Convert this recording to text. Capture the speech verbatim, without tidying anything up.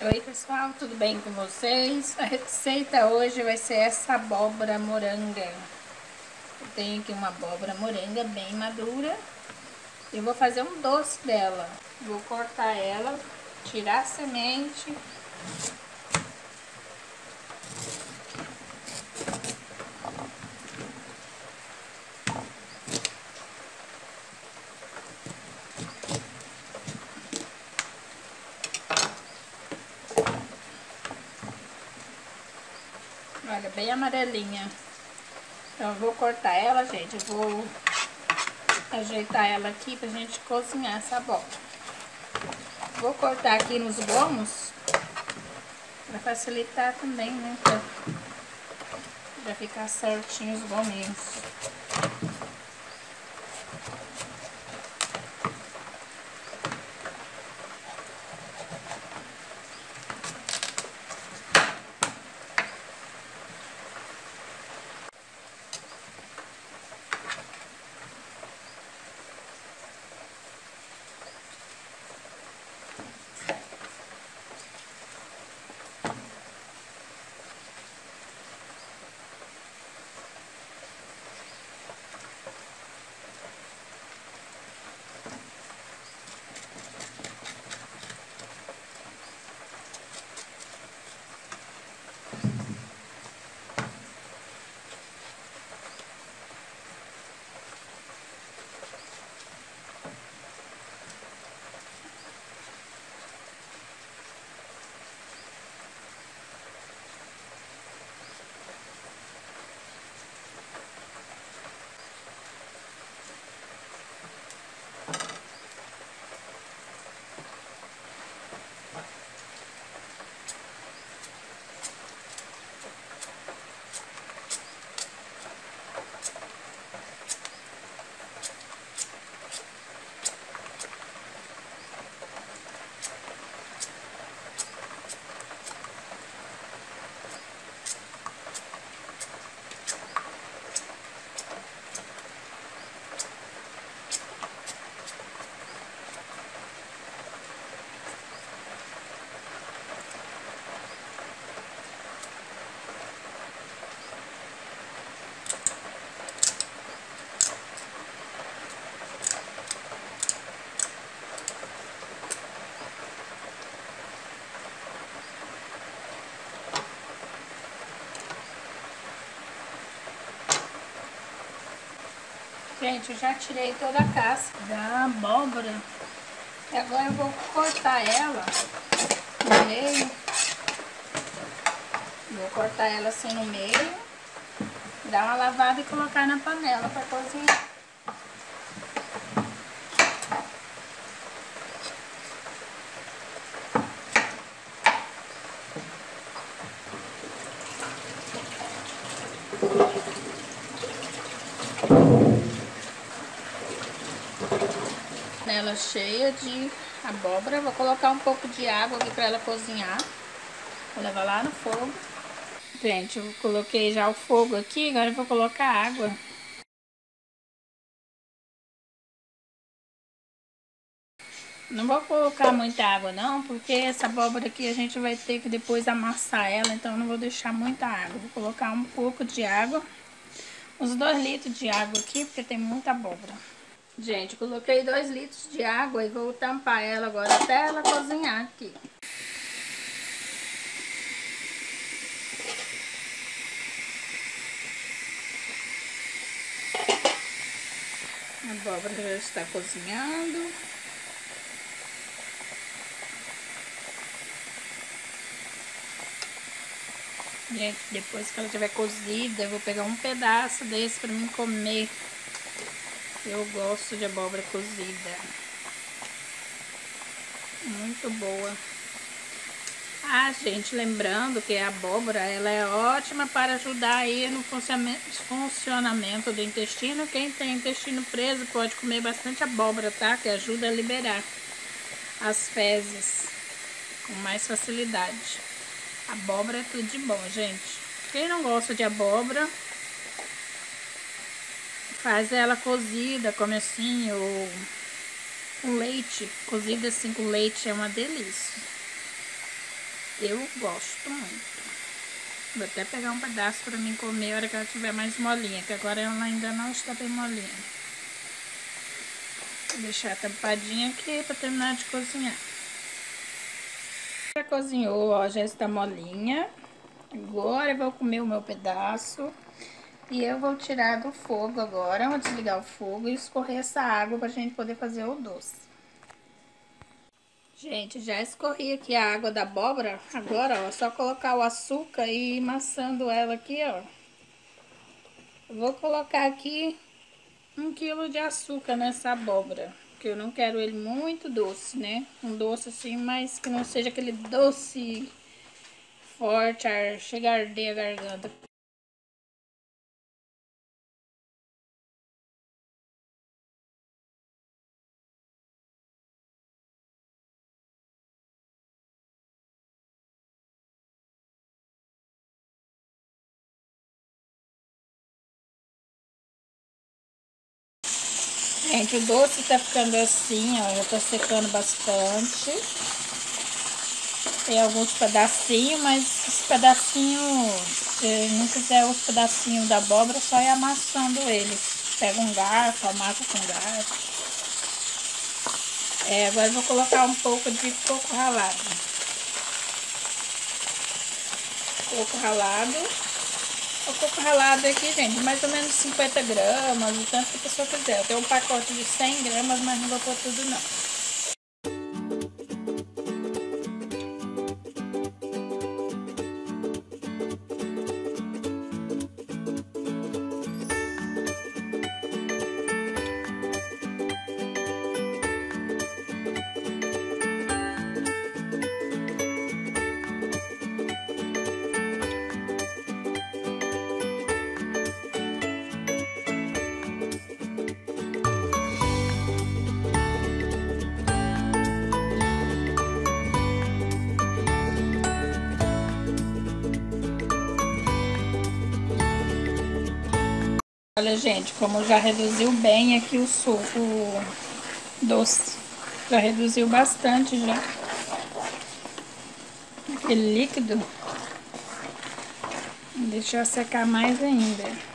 Oi pessoal, tudo bem com vocês? A receita hoje vai ser essa abóbora moranga. Eu tenho aqui uma abóbora moranga bem madura. Eu vou fazer um doce dela. Vou cortar ela, tirar a semente. Olha, bem amarelinha. Então eu vou cortar ela, gente. Eu vou ajeitar ela aqui pra gente cozinhar essa abóbora. Vou cortar aqui nos gomos pra facilitar também, né? Pra, pra ficar certinho os gominhos. Gente, eu já tirei toda a casca da abóbora. E agora eu vou cortar ela no meio. Vou cortar ela assim no meio. Dar uma lavada e colocar na panela para cozinhar. Panela cheia de abóbora, vou colocar um pouco de água aqui para ela cozinhar. Vou levar lá no fogo. Gente, eu coloquei já o fogo aqui, agora eu vou colocar água. Não vou colocar muita água não, porque essa abóbora aqui a gente vai ter que depois amassar ela, então não vou deixar muita água. Vou colocar um pouco de água, uns dois litros de água aqui, porque tem muita abóbora. Gente, coloquei dois litros de água e vou tampar ela agora até ela cozinhar aqui. A abóbora já está cozinhando. Gente, depois que ela estiver cozida, eu vou pegar um pedaço desse para mim comer. Eu gosto de abóbora cozida. Muito boa. Ah, gente, lembrando que a abóbora, ela é ótima para ajudar aí no funcionamento do intestino. Quem tem intestino preso pode comer bastante abóbora, tá? Que ajuda a liberar as fezes com mais facilidade. Abóbora é tudo de bom, gente. Quem não gosta de abóbora, faz ela cozida, come assim, ou com leite. Cozida assim com leite é uma delícia. Eu gosto muito. Vou até pegar um pedaço pra mim comer a hora que ela estiver mais molinha, que agora ela ainda não está bem molinha. Vou deixar tampadinha aqui pra terminar de cozinhar. Já cozinhou, ó, já está molinha. Agora eu vou comer o meu pedaço. E eu vou tirar do fogo agora, vou desligar o fogo e escorrer essa água pra gente poder fazer o doce. Gente, já escorri aqui a água da abóbora. Agora, ó, é só colocar o açúcar e ir amassando ela aqui, ó. Eu vou colocar aqui um quilo de açúcar nessa abóbora, porque eu não quero ele muito doce, né? Um doce assim, mas que não seja aquele doce forte, chega a arder a garganta. Gente, o doce tá ficando assim, ó, já tá secando bastante. Tem alguns pedacinhos, mas os pedacinhos, se não quiser os pedacinhos da abóbora, só ir amassando eles. Pega um garfo, amassa com garfo. É, agora eu vou colocar um pouco de coco ralado. Coco ralado. O coco ralado aqui, gente, mais ou menos cinquenta gramas, o tanto que a pessoa quiser. Eu tenho um pacote de cem gramas, mas não vou pôr tudo não. Olha, gente, como já reduziu bem aqui o suco, o doce. Já reduziu bastante já. Aquele líquido. Deixa eu secar mais ainda.